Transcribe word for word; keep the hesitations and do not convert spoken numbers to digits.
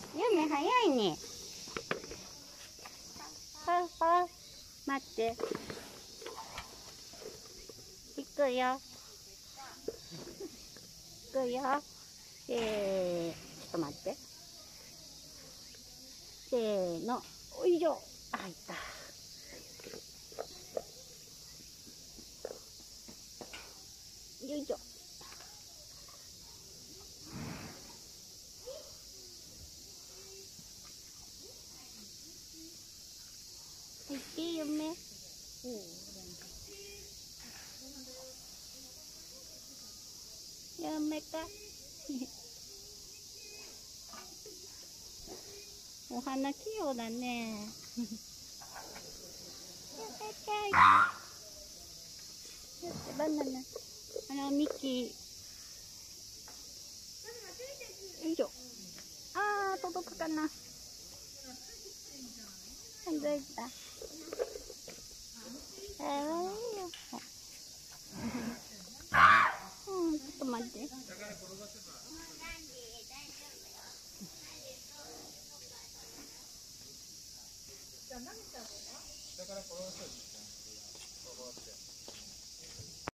ゆめ早いね。はは、待って。行くよ。行くよ。せー、ちょっと待って。せーの、おいしょ。あ、入った。よいしょ。入ってゆめ。ゆめか。お花器用だね。バナナ。あのミキ。よいしょ。あー、届くかな。届いた。かわいいよ。うん、ちょっと待って。下から転がそう。